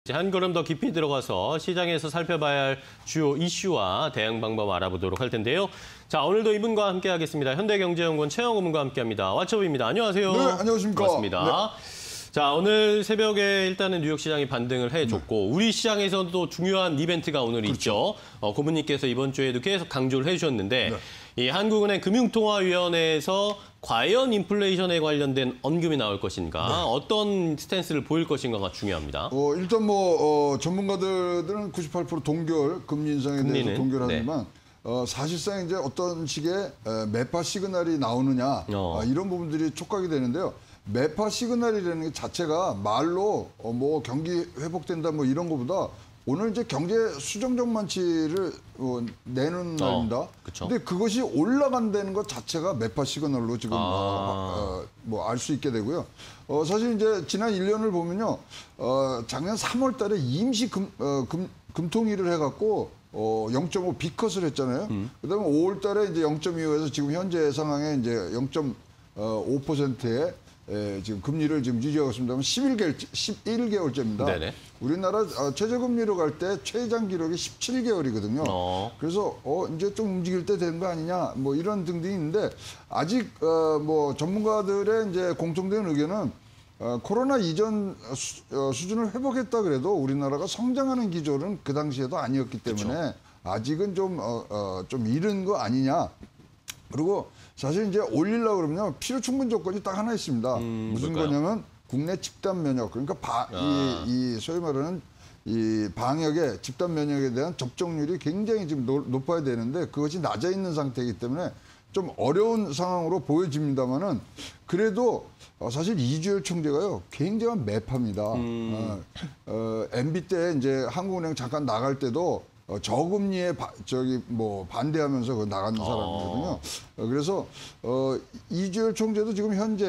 한 걸음 더 깊이 들어가서 시장에서 살펴봐야 할 주요 이슈와 대응 방법 알아보도록 할 텐데요. 자, 오늘도 이분과 함께 하겠습니다. 현대경제연구원 최영호 분과 함께합니다. 왓츠업입니다. 안녕하세요. 네, 안녕하십니까. 반갑습니다. 네. 자, 오늘 새벽에 일단은 뉴욕 시장이 반등을 해줬고 우리 시장에서도 중요한 이벤트가 오늘 있죠. 고문님께서 이번 주에도 계속 강조를 해주셨는데 이 한국은행 금융통화위원회에서 과연 인플레이션에 관련된 언급이 나올 것인가, 어떤 스탠스를 보일 것인가가 중요합니다. 일단 전문가들은 98% 동결, 금리 인상에 대해서 동결하지만 사실상 이제 어떤 식의 매파 시그널이 나오느냐 이런 부분들이 촉각이 되는데요. 매파 시그널이라는 게 자체가 말로 경기 회복된다 이런 것보다 오늘 이제 경제 수정 전망치를 내는 날입니다. 근데 그것이 올라간다는 것 자체가 매파 시그널로 지금 알 수 있게 되고요. 사실 이제 지난 1년을 보면요. 작년 3월 달에 임시 금통위를 해갖고 0.5 비컷을 했잖아요. 그다음에 5월 달에 이제 0.25에서 지금 현재 상황에 이제 0.5%에 지금 금리를 지금 유지하고 있습니다만 11개월째입니다. 네네. 우리나라 최저금리로 갈 때 최장 기록이 17개월이거든요. 그래서 이제 좀 움직일 때 된 거 아니냐 이런 등등이 있는데 아직 전문가들의 이제 공통된 의견은 코로나 이전 수준을 회복했다 그래도 우리나라가 성장하는 기조는 그 당시에도 아니었기 때문에 아직은 좀 이른 거 아니냐. 그리고 사실 이제 올리려고 그러면요. 필요 충분 조건이 딱 하나 있습니다. 무슨 거냐면 국내 집단 면역. 그러니까 이 소위 말하는 이 방역의 집단 면역에 대한 접종률이 굉장히 지금 높아야 되는데 그것이 낮아 있는 상태이기 때문에 좀 어려운 상황으로 보여집니다만은 그래도 사실 이주열 총재가요. 굉장한 매파입니다. MB 때 이제 한국은행 잠깐 나갈 때도 저금리에 반대하면서 나간 사람이거든요. 그래서 이주열 총재도 지금 현재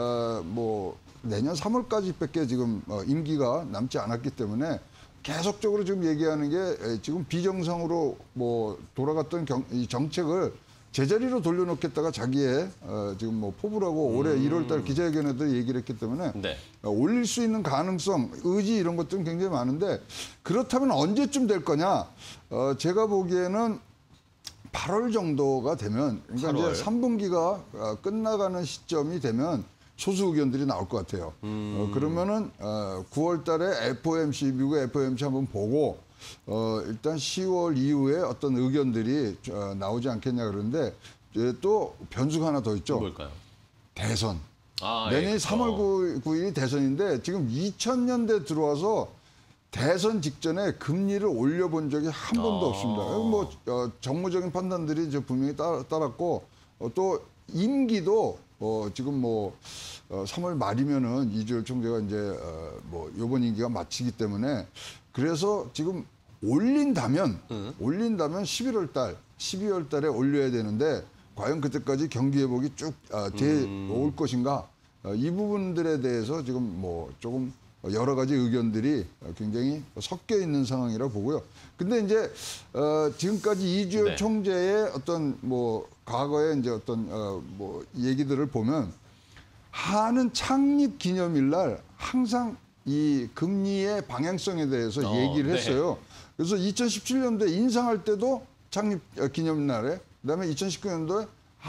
내년 3월까지밖에 지금 임기가 남지 않았기 때문에 계속적으로 지금 얘기하는 게 지금 비정상으로 돌아갔던 이 정책을 제자리로 돌려놓겠다가 자기의 지금 포부라고 올해 1월달 기자회견에도 얘기를 했기 때문에 올릴 수 있는 가능성, 의지 이런 것들은 굉장히 많은데 그렇다면 언제쯤 될 거냐? 제가 보기에는 8월 정도가 되면 그러니까 8월? 이제 3분기가 끝나가는 시점이 되면 소수 의견들이 나올 것 같아요. 그러면은 9월달에 FOMC 미국 FOMC 한번 보고. 일단 10월 이후에 어떤 의견들이 나오지 않겠냐 그러는데 또 변수가 하나 더 있죠. 뭘까요? 대선. 내년 3월 9일이 대선인데 지금 2000년대 들어와서 대선 직전에 금리를 올려본 적이 한 번도 없습니다. 정무적인 판단들이 이제 분명히 따랐고 또 임기도 지금 3월 말이면은 이주열 총재가 이제 이번 임기가 마치기 때문에 그래서 지금 올린다면 11월 달, 12월 달에 올려야 되는데 과연 그때까지 경기 회복이 쭉 올 것인가? 이 부분들에 대해서 지금 조금 여러 가지 의견들이 굉장히 섞여 있는 상황이라고 보고요. 근데 이제 지금까지 이주열 총재의 어떤 과거의 이제 어떤 얘기들을 보면 한은 창립 기념일 날 항상 이 금리의 방향성에 대해서 얘기를 했어요. 그래서 2017년도에 인상할 때도 창립 기념일 날에 그다음에 2019년도에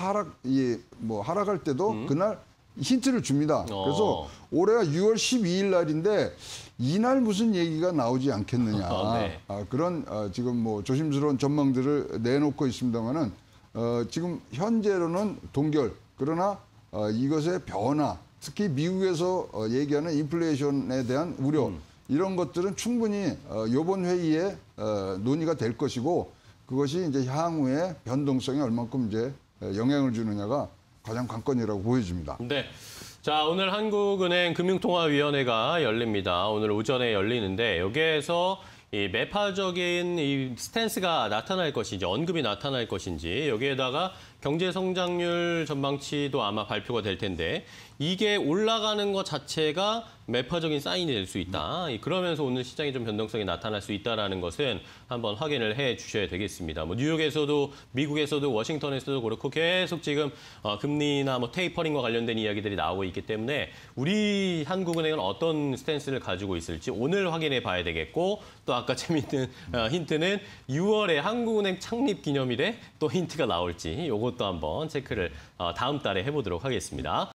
하락할 때도 그날 힌트를 줍니다. 그래서 올해가 6월 12일 날인데 이날 무슨 얘기가 나오지 않겠느냐. 그런 지금 조심스러운 전망들을 내놓고 있습니다만은 지금 현재로는 동결. 그러나 이것의 변화, 특히 미국에서 얘기하는 인플레이션에 대한 우려 이런 것들은 충분히 이번 회의에 논의가 될 것이고 그것이 이제 향후에 변동성에 얼만큼 이제 영향을 주느냐가 가장 관건이라고 보여집니다. 네. 자, 오늘 한국은행 금융통화위원회가 열립니다. 오늘 오전에 열리는데 여기에서 이 매파적인 이 스탠스가 나타날 것인지, 언급이 나타날 것인지, 여기에다가 경제 성장률 전망치도 아마 발표가 될 텐데 이게 올라가는 것 자체가 매파적인 사인이 될 수 있다. 그러면서 오늘 시장에 좀 변동성이 나타날 수 있다는 것은 한번 확인을 해 주셔야 되겠습니다. 뭐 뉴욕에서도 미국에서도 워싱턴에서도 그렇고 계속 지금 금리나 뭐 테이퍼링과 관련된 이야기들이 나오고 있기 때문에 우리 한국은행은 어떤 스탠스를 가지고 있을지 오늘 확인해 봐야 되겠고 또 아까 재밌는 힌트는 6월에 한국은행 창립 기념일에 또 힌트가 나올지 이것도 한번 체크를 다음 달에 해보도록 하겠습니다.